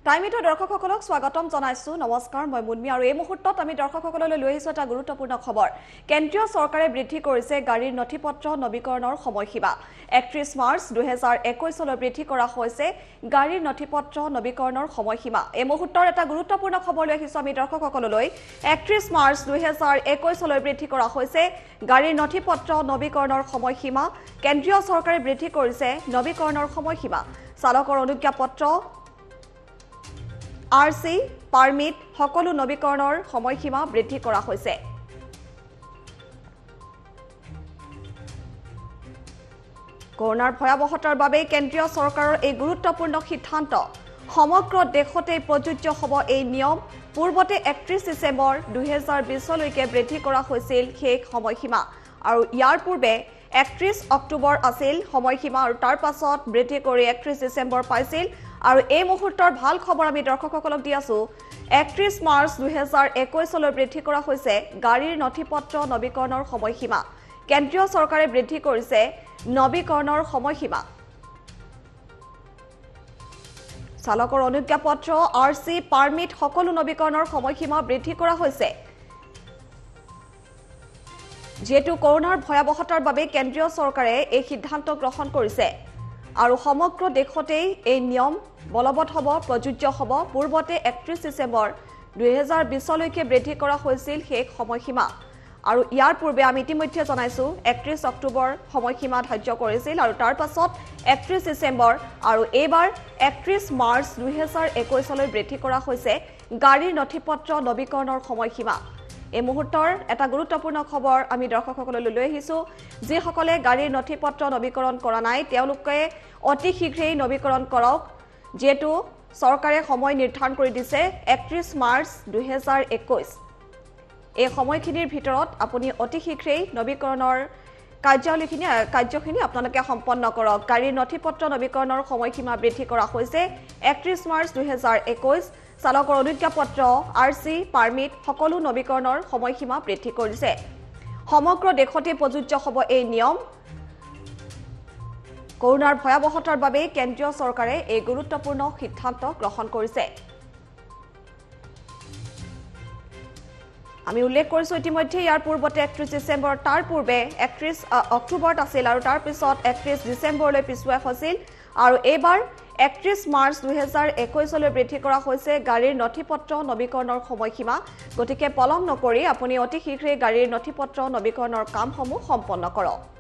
টাইমিটো দৰ্শকসকলক স্বাগতম জনাইছো নমস্কাৰ মই মুনমি আৰু এই মুহূৰ্তত আমি দৰ্শকসকললৈ লৈ আহিছো এটা গুৰুত্বপূৰ্ণ খবৰ কেন্দ্ৰীয় চৰকাৰে বৃদ্ধি কৰিছে গাড়ীৰ নথিপত্ৰ নৱীকৰণৰ সময়সীমা 31 মাৰ্চ 2021 লৈ বৃদ্ধি কৰা হৈছে গাড়ীৰ নথিপত্ৰ নৱীকৰণৰ সময়সীমা এই মুহূৰ্তৰ এটা গুৰুত্বপূৰ্ণ খবৰ লৈ আহিছো আমি দৰ্শকসকললৈ 31 মাৰ্চ 2021 লৈ বৃদ্ধি কৰা হৈছে গাড়ীৰ নথিপত্ৰ নৱীকৰণৰ সময়সীমা কেন্দ্ৰীয় চৰকাৰে বৃদ্ধি কৰিছে নৱীকৰণৰ সময়সীমা চালকৰ অনুজ্ঞাপত্ৰ RC পাৰমিট সকলো নৱীকৰণৰ সময়সীমা বৃদ্ধি কৰা হৈছে কৰণৰ ভয়াবহতাৰ বাবে কেন্দ্ৰীয় চৰকাৰৰ এই গুৰুত্বপূৰ্ণ সিদ্ধান্ত সমগ্ৰ দেশতে প্ৰযোজ্য হ'ব এই নিয়ম পূৰ্বতে 31 ডিসেম্বৰ 2020 লৈকে বৃদ্ধি কৰা হৈছিল শেষ সময়সীমা আৰু ইয়াৰ পূৰ্বে 31 অক্টোবৰ আছিল সময়সীমা আৰু তাৰ পাছত বৃদ্ধি কৰি 31 ডিসেম্বৰ পাইছিল আৰু এই মুহূৰ্তৰ ভাল খবৰ আমি দৰ্শকসকলক দি আছো 31 মাৰ্চ 2021 লৈ বৃদ্ধি কৰা হৈছে গাড়ীৰ নথিপত্ৰ নৱীকৰণৰ সময়সীমা কেন্দ্ৰীয় চৰকাৰে বৃদ্ধি কৰিছে নৱীকৰণৰ সময়সীমা চালকৰ অনুজ্ঞাপত্ৰ RC পাৰমিট সকলো নৱীকৰণৰ সময়সীমা বৃদ্ধি কৰা হৈছে যেটো কৰণৰ ভয়াবহতাৰ বাবে কেন্দ্ৰীয় চৰকাৰে এই সিদ্ধান্ত গ্ৰহণ কৰিছে আৰু সমগ্ৰ দেশতে এই নিয়ম বলবৎ হ'ব প্ৰযোজ্য হ'ব পূৰ্বতে 31 ডিসেম্বৰ 2020 লৈকে বৃদ্ধি কৰা হৈছিল শেষ সময়সীমা আৰু ইয়াৰ পূৰ্বে আমি ইতিমধ্যে জনাইছো 31 অক্টোবৰ সময়সীমা ধাৰ্য কৰিছিল আৰু তাৰ পাছত 31 ডিসেম্বৰ আৰু এবাৰ 31 মাৰ্চ 2021 লৈ বৃদ্ধি কৰা হৈছে গাড়ীৰ নথিপত্ৰ নৱীকৰণৰ সময়সীমা এই মুহূৰ্তৰ এটা গুৰুত্বপূৰ্ণ খবৰ আমি দৰ্শকসকললৈ লৈ আহিছো যে সকলে গাড়ীৰ নথিপত্ৰ নৱীকৰণ কৰা নাই তেওঁলোকে অতি শীঘ্ৰেই নৱীকৰণ কৰক যেটো চৰকাৰে সময় নিৰ্ধাৰণ কৰি দিছে 31 মাৰ্চ 2021 এই সময়খিনিৰ ভিতৰত আপুনি অতি শীঘ্ৰেই নৱীকৰণৰ কাৰ্যখিনি আপোনালোকে সম্পন্ন কৰক গাড়ীৰ নথিপত্ৰ নৱীকৰণৰ সময়সীমা বৃদ্ধি কৰা হৈছে 31 মাৰ্চ 2021 চালকৰ অনুজ্ঞাপত্ৰ RC পাৰমিট সকলো নৱীকৰণৰ সময়সীমা বৃদ্ধি কৰিছে সমগ্ৰ দেশতে প্ৰযোজ্য হ'ব এই নিয়ম কৰণৰ ভয়াবহতাৰ বাবে কেন্দ্ৰীয় চৰকাৰে এই গুৰুত্বপূৰ্ণ সিদ্ধান্ত গ্ৰহণ কৰিছে আমি উল্লেখ কৰিছো ইতিমধ্যে ইয়াৰ পূৰ্বতে 31 ডিসেম্বৰ তাৰ পূৰ্বে 31 অক্টোবৰত আছিল আৰু তাৰ পিছত 31 ডিসেম্বৰলৈ পিছুৱাই হৈছিল আৰু এবাৰ 31 মাৰ্চ 2021 লৈ বৃদ্ধি কৰা হৈছে গাড়ীৰ নথিপত্ৰ নৱীকৰণৰ সময়সীমা গতিকে পলম নকৰি আপুনি অতি শীঘ্ৰে গাড়ীৰ নথিপত্ৰ নৱীকৰণৰ কামসমূহ সম্পন্ন কৰক